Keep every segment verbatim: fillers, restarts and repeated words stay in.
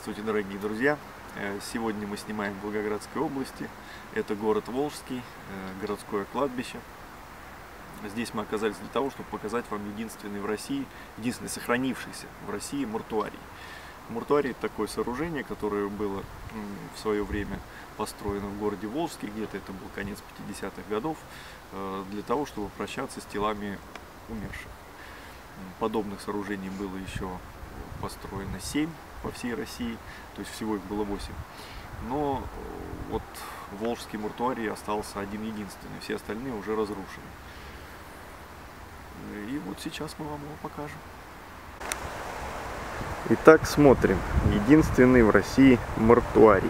Здравствуйте, дорогие друзья! Сегодня мы снимаем в Волгоградской области. Это город Волжский, городское кладбище. Здесь мы оказались для того, чтобы показать вам единственный в России, единственный сохранившийся в России мортуарий. Мортуарий – это такое сооружение, которое было в свое время построено в городе Волжске, где-то это был конец пятидесятых годов, для того, чтобы прощаться с телами умерших. Подобных сооружений было еще построено семь по всей России, то есть всего их было восемь. Но вот Волжский мортуарий остался один единственный, все остальные уже разрушены. И вот сейчас мы вам его покажем. Итак, смотрим. Единственный в России мортуарий.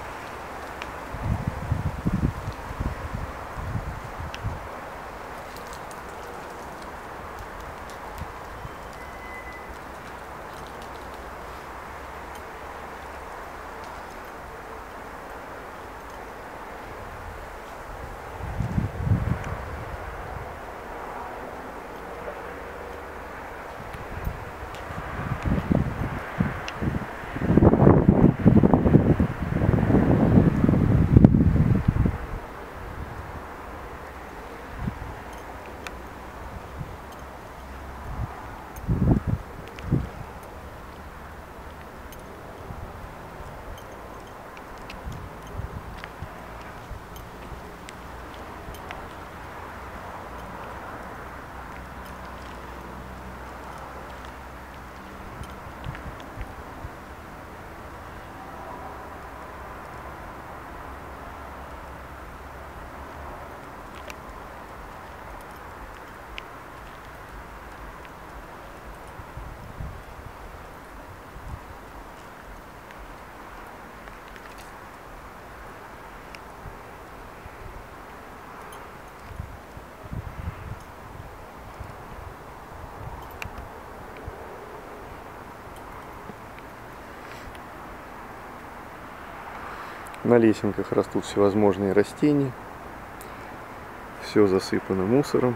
На лесенках растут всевозможные растения. Все засыпано мусором.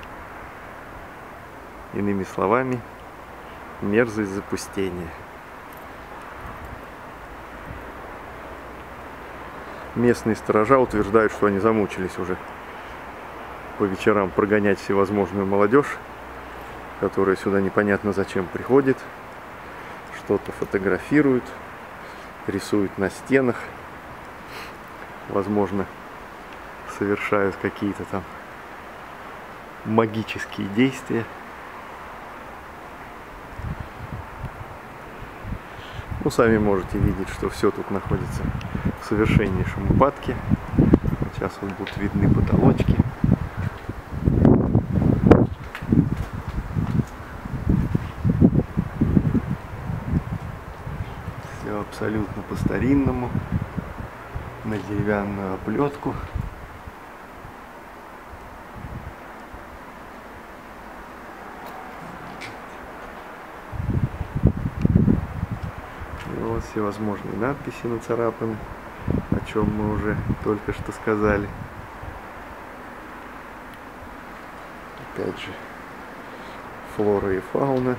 Иными словами, мерзость запустения. Местные сторожа утверждают, что они замучились уже по вечерам прогонять всевозможную молодежь, которая сюда непонятно зачем приходит, что-то фотографирует, рисует на стенах. Возможно, совершают какие-то там магические действия. Ну, сами можете видеть, что все тут находится в совершеннейшем упадке. Сейчас вот будут видны потолочки. Все абсолютно по-старинному. На деревянную оплетку. И вот всевозможные надписи нацарапаны, о чем мы уже только что сказали. Опять же, флора и фауна.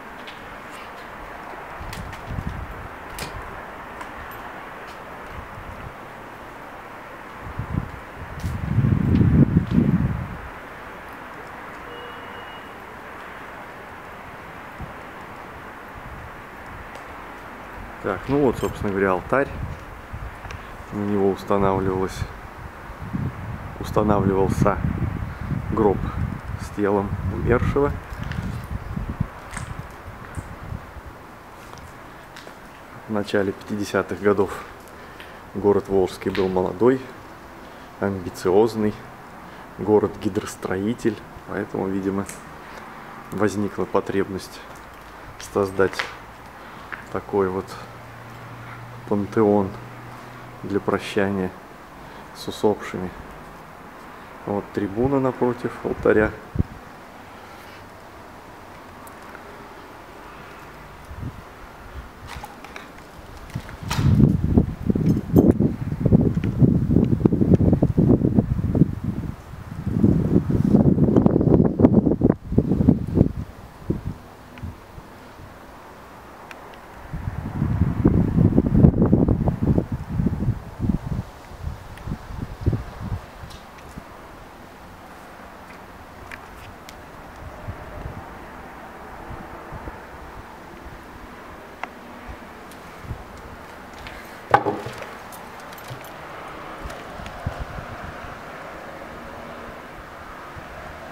Так, ну вот, собственно говоря, алтарь. На него устанавливалось, устанавливался гроб с телом умершего. В начале пятидесятых годов город Волжский был молодой, амбициозный, город-гидростроитель, поэтому, видимо, возникла потребность создать такой вот пантеон для прощания с усопшими. Вот трибуна напротив алтаря.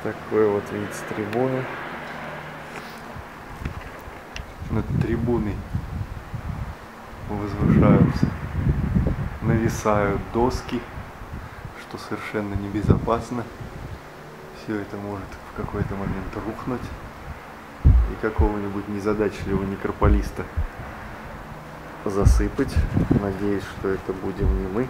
Такой вот вид с трибуны. Над трибуной возвышаются, нависают доски, что совершенно небезопасно. Все это может в какой-то момент рухнуть, и какого-нибудь незадачливого некрополиста засыпать. Надеюсь, что это будем не мы.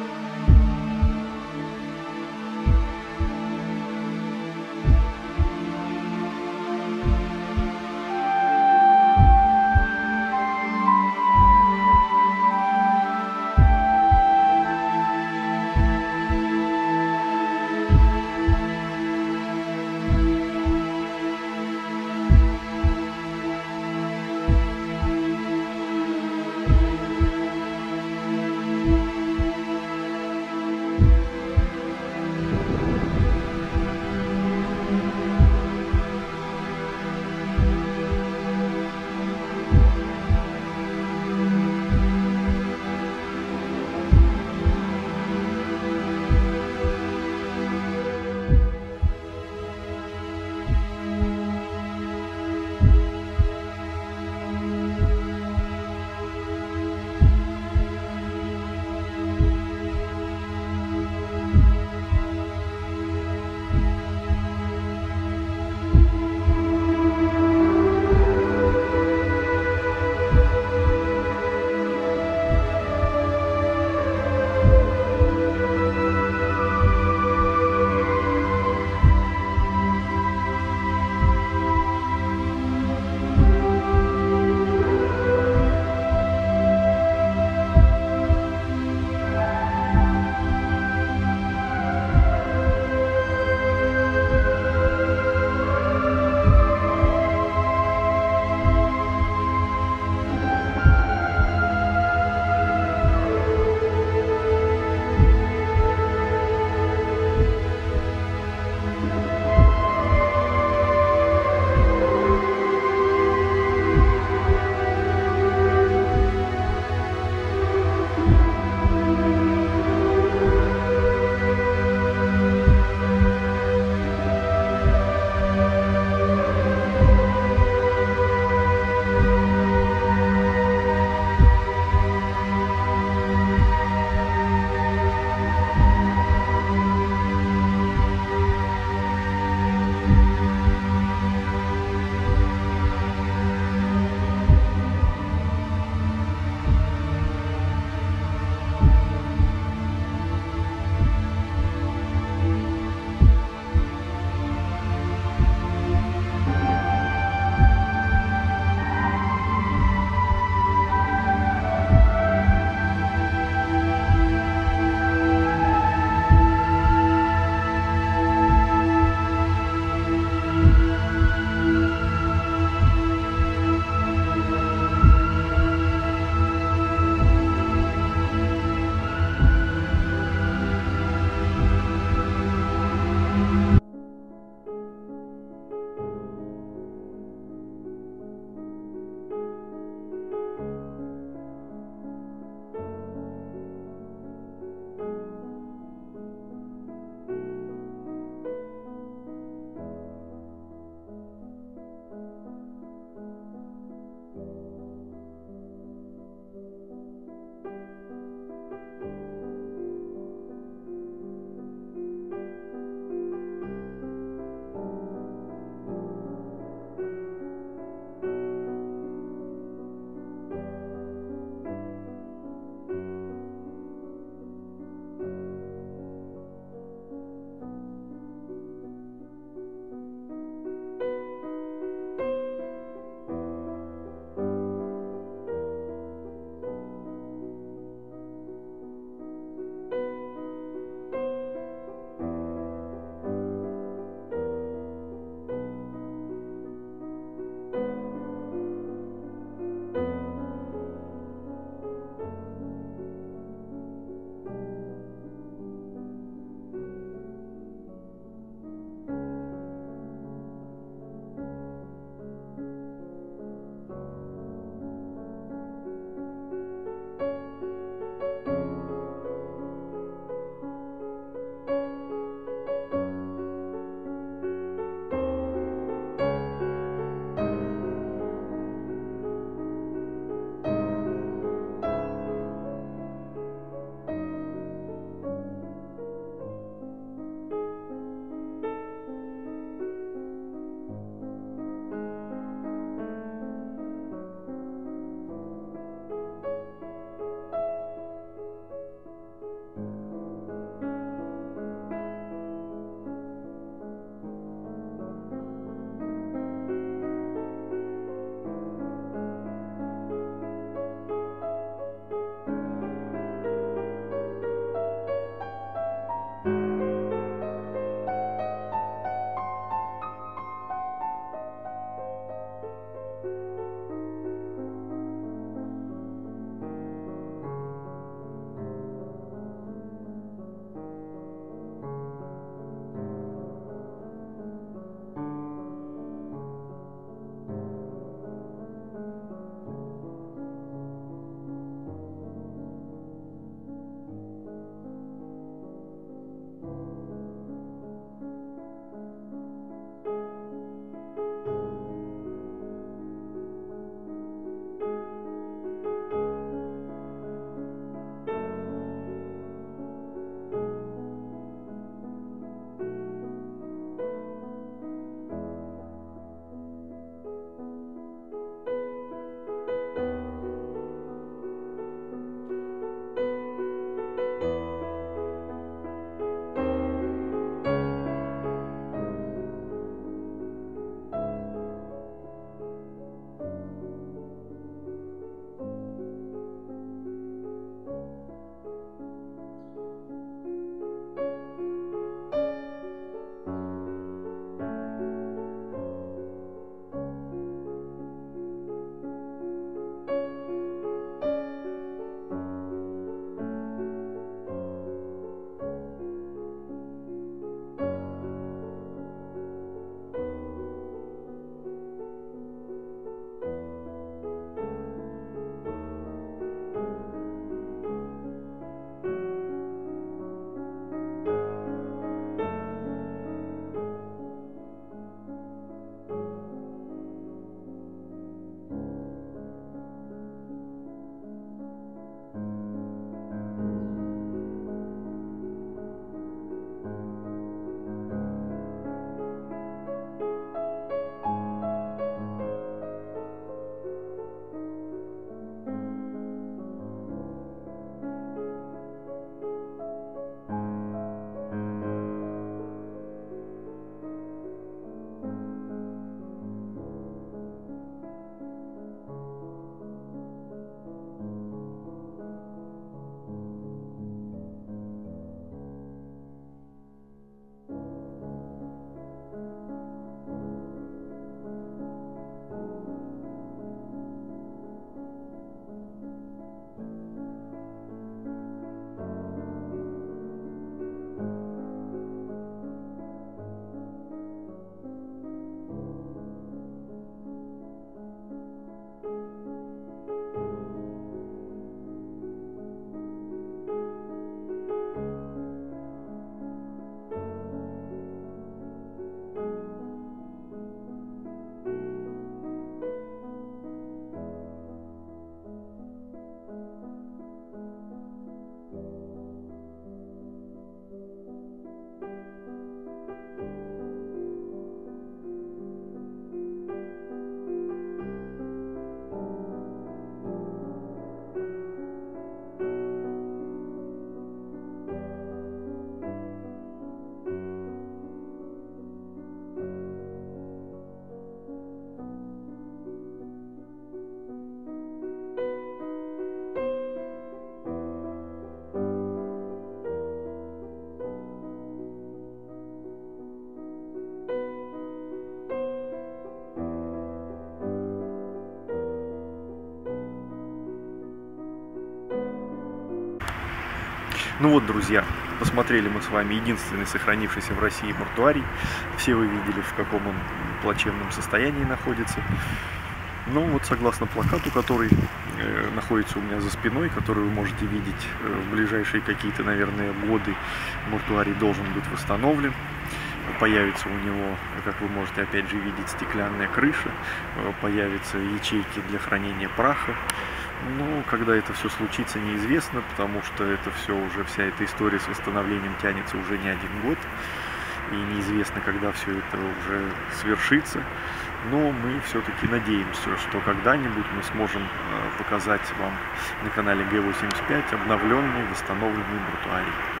Ну вот, друзья, посмотрели мы с вами единственный сохранившийся в России мортуарий. Все вы видели, в каком он плачевном состоянии находится. Ну вот, согласно плакату, который э, находится у меня за спиной, который вы можете видеть э, в ближайшие какие-то, наверное, годы, мортуарий должен быть восстановлен. Появится у него, как вы можете опять же видеть, стеклянная крыша, э, появятся ячейки для хранения праха. Ну, когда это все случится, неизвестно, потому что это все уже, вся эта история с восстановлением тянется уже не один год. И неизвестно, когда все это уже свершится. Но мы все-таки надеемся, что когда-нибудь мы сможем показать вам на канале Г восемьдесят пять обновленный, восстановленный мортуарий.